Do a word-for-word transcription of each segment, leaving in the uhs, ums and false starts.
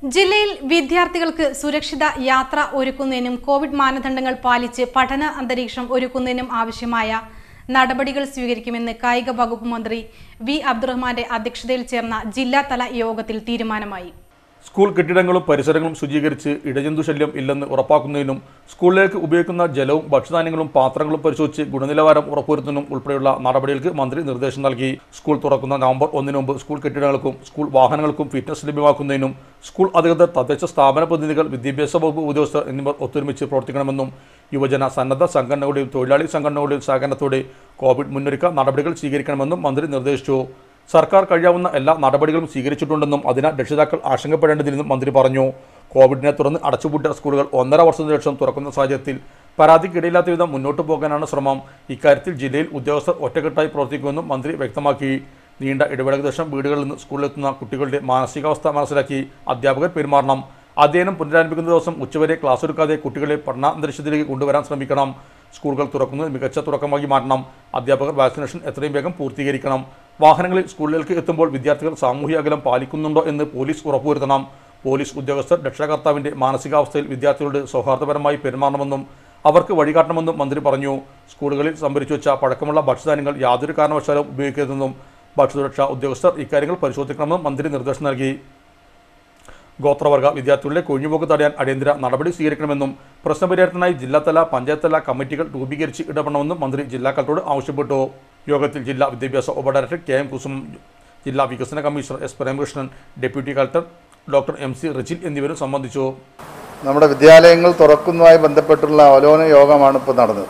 ജില്ലയിൽ വിദ്യാർത്ഥികൾക്ക് സുരക്ഷിത യാത്ര ഒരുക്കുന്നതിനും കോവിഡ് മാനദണ്ഡങ്ങൾ പാലിച്ച് പഠന അന്തരീക്ഷം ഒരുക്കുന്നതിനും ആവശ്യമായ നടപടികൾ സ്വീകരിക്കുമെന്ന് കായിക വകുപ്പ് മന്ത്രി വി അബ്ദുറഹ്മാന്റെ അധ്യക്ഷതയിൽ ചേർന്ന ജില്ലാതല യോഗത്തിൽ തീരുമാനമായി. സ്കൂൾ കെട്ടിടങ്ങളും പരിസരങ്ങളും ശുചീകരിച്ച് ഇഴജന്തുശല്യം ഇല്ലെന്ന് ഉറപ്പാക്കുന്നതിനും സ്കൂളിലേക്ക് ഉപയോഗിക്കുന്ന ജലവും ഭക്ഷ്യധാന്യങ്ങളും പാത്രങ്ങളും പരിശോധിച്ച് ഗുണനിലവാരം ഉറപ്പുവരുത്തുന്നതിനും ഉൾപ്പെടെയുള്ള നടപടികൾക്ക് മന്ത്രി നിർദ്ദേശം നൽകി. സ്കൂൾ തുറക്കുന്ന നവംബർ ഒന്നിന് മുമ്പ് സ്കൂൾ കെട്ടിടങ്ങൾക്കും സ്കൂൾ വാഹനങ്ങൾക്കും ഫിറ്റ്നസ് ലഭ്യമാക്കുന്നതിനും സ്കൂൾ അധികൃതർ, തദ്ദേശ സ്ഥാപന പ്രതിനിധികൾ, വിദ്യാഭ്യാസ വകുപ്പ് ഉദ്യോഗസ്ഥർ എന്നിവർ ഒത്തൊരുമിച്ച് പ്രവർത്തിക്കണമെന്നും യുവജന സന്നദ്ധ സംഘടനകളുടെയും തൊഴിലാളി സംഘടനകളുടെയും സഹകരണത്തോടെ കോവിഡ് മുന്നൊരുക്ക നടപടികൾ സ്വീകരിക്കണമെന്നും മന്ത്രി നിർദ്ദേശിച്ചു. സർക്കാർ കഴിയാവുന്ന എല്ലാ നടപടികളും സ്വീകരിച്ചിട്ടുണ്ടെന്നും അതിനാൽ രക്ഷിതാക്കൾ ആശങ്കപ്പെടേണ്ടതില്ലെന്നും മന്ത്രി പറഞ്ഞു. കോവിഡിനെ തുടർന്ന് അടച്ചുപൂട്ടിയ സ്കൂളുകൾ ഒന്നര വർഷത്തിന് ശേഷം തുറക്കുന്ന സാഹചര്യത്തിൽ പരാതിക്കിടയില്ലാത്ത വിധം മുന്നോട്ട് പോകാനാണ് ശ്രമം. ഇക്കാര്യത്തിൽ ജില്ലയിൽ ഉദ്യോഗസ്ഥർ ഒറ്റക്കെട്ടായി പ്രവർത്തിക്കുമെന്നും മന്ത്രി വ്യക്തമാക്കി. നീണ്ട ഇടവേളയ്ക്ക് ശേഷം വീടുകളിൽ നിന്ന് സ്കൂളിലെത്തുന്ന കുട്ടികളുടെ മാനസികാവസ്ഥ മനസ്സിലാക്കി അധ്യാപകർ പെരുമാറണം. അധ്യയനം പുനരാരംഭിക്കുന്ന ദിവസം ഉച്ചവരെ ക്ലാസ് എടുക്കാതെ കുട്ടികളെ പഠനാന്തരീക്ഷത്തിലേക്ക് കൊണ്ടുവരാൻ ശ്രമിക്കണം. സ്കൂളുകൾ തുറക്കുന്നത് മികച്ച തുടക്കമാക്കി മാറ്റണം. അധ്യാപകർ വാക്സിനേഷൻ എത്രയും വേഗം പൂർത്തീകരിക്കണം. വാഹനങ്ങളിൽ സ്കൂളിലേക്ക് എത്തുമ്പോൾ വിദ്യാർത്ഥികൾ സാമൂഹ്യ അകലം പാലിക്കുന്നുണ്ടോ എന്ന് പോലീസ് ഉറപ്പുവരുത്തണം. പോലീസ് ഉദ്യോഗസ്ഥർ രക്ഷകർത്താവിൻ്റെ മാനസികാവസ്ഥയിൽ വിദ്യാർത്ഥികളോട് സൗഹാർദ്ദപരമായി പെരുമാറണമെന്നും അവർക്ക് വഴികാട്ടണമെന്നും മന്ത്രി പറഞ്ഞു. സ്കൂളുകളിൽ സംഭരിച്ചു വെച്ച പഴക്കമുള്ള ഭക്ഷ്യധാന്യങ്ങൾ യാതൊരു കാരണവശാലും ഉപയോഗിക്കരുതെന്നും ഭക്ഷ്യസുരക്ഷാ ഉദ്യോഗസ്ഥർ ഇക്കാര്യങ്ങൾ പരിശോധിക്കണമെന്നും മന്ത്രി നിർദ്ദേശം നൽകി. ഗോത്രവർഗ വിദ്യാർത്ഥികളുടെ കൊഴിഞ്ഞുപോക്ക് തടയാൻ അടിയന്തര നടപടി സ്വീകരിക്കണമെന്നും പ്രശ്നപരിഹാരത്തിനായി ജില്ലാതല പഞ്ചായത്തല കമ്മിറ്റികൾ രൂപീകരിച്ച് ഇടപെടണമെന്നും മന്ത്രി ജില്ലാ കളക്ടറോട് ആവശ്യപ്പെട്ടു. യോഗത്തിൽ ജില്ലാ വിദ്യാഭ്യാസ ഉപഡയറക്ടർ കെ എം കുസും, ജില്ലാ വികസന commissioner S Premakrishnan, deputy collector doctor M C Rijil എന്നിവരും സംബന്ധിച്ചു. നമ്മുടെ വിദ്യാലയങ്ങൾ തുറക്കുന്നതുമായി ബന്ധപ്പെട്ടുള്ള അവലോകന യോഗമാണ് ഇപ്പോൾ നടന്നത്.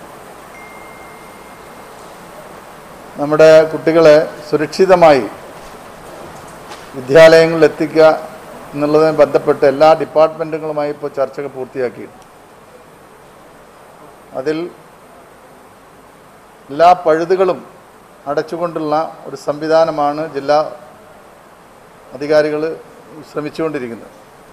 നമ്മുടെ കുട്ടികളെ സുരക്ഷിതമായി വിദ്യാലയങ്ങളിൽ എത്തിക്കുക എന്നുള്ളതിനെ ബന്ധപ്പെട്ട് എല്ലാ ഡിപ്പാർട്ട്മെൻറ്റുകളുമായി ഇപ്പോൾ ചർച്ചകൾ പൂർത്തിയാക്കിയിട്ടുണ്ട്. അതിൽ എല്ലാ പഴുതുകളും അടച്ചുകൊണ്ടുള്ള ഒരു സംവിധാനമാണ് ജില്ലാ അധികാരികൾ ശ്രമിച്ചുകൊണ്ടിരിക്കുന്നത്.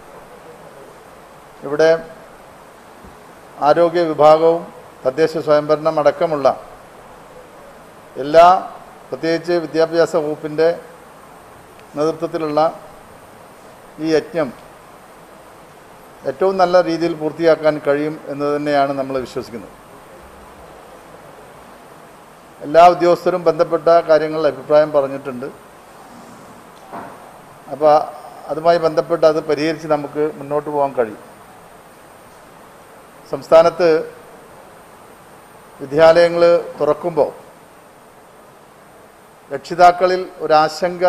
ഇവിടെ ആരോഗ്യ വിഭാഗവും തദ്ദേശ സ്വയംഭരണം അടക്കമുള്ള എല്ലാ, പ്രത്യേകിച്ച് വിദ്യാഭ്യാസ വകുപ്പിൻ്റെ നേതൃത്വത്തിലുള്ള ഈ യജ്ഞം ഏറ്റവും നല്ല രീതിയിൽ പൂർത്തിയാക്കാൻ കഴിയും എന്ന് തന്നെയാണ് നമ്മൾ വിശ്വസിക്കുന്നത്. എല്ലാ ഉദ്യോഗസ്ഥരും ബന്ധപ്പെട്ട കാര്യങ്ങളിൽ അഭിപ്രായം പറഞ്ഞിട്ടുണ്ട്. അപ്പോൾ അതുമായി ബന്ധപ്പെട്ട് അത് പരിഹരിച്ച് നമുക്ക് മുന്നോട്ട് പോകാൻ കഴിയും. സംസ്ഥാനത്ത് വിദ്യാലയങ്ങൾ തുറക്കുമ്പോൾ രക്ഷിതാക്കളിൽ ഒരാശങ്ക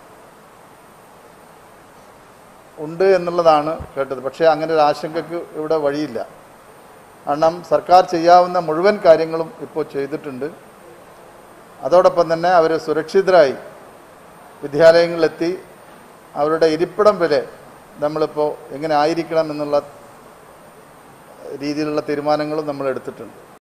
ഉണ്ട് എന്നുള്ളതാണ് കേട്ടത്. പക്ഷേ അങ്ങനെ ഒരു ആശങ്കയ്ക്ക് ഇവിടെ വഴിയില്ല. കാരണം സർക്കാർ ചെയ്യാവുന്ന മുഴുവൻ കാര്യങ്ങളും ഇപ്പോൾ ചെയ്തിട്ടുണ്ട്. അതോടൊപ്പം തന്നെ അവർ സുരക്ഷിതരായി വിദ്യാലയങ്ങളിലെത്തി അവരുടെ ഇരിപ്പിടം വരെ നമ്മളിപ്പോൾ എങ്ങനെ ആയിരിക്കണം എന്നുള്ള രീതിയിലുള്ള തീരുമാനങ്ങളും നമ്മൾ എടുത്തിട്ടുണ്ട്.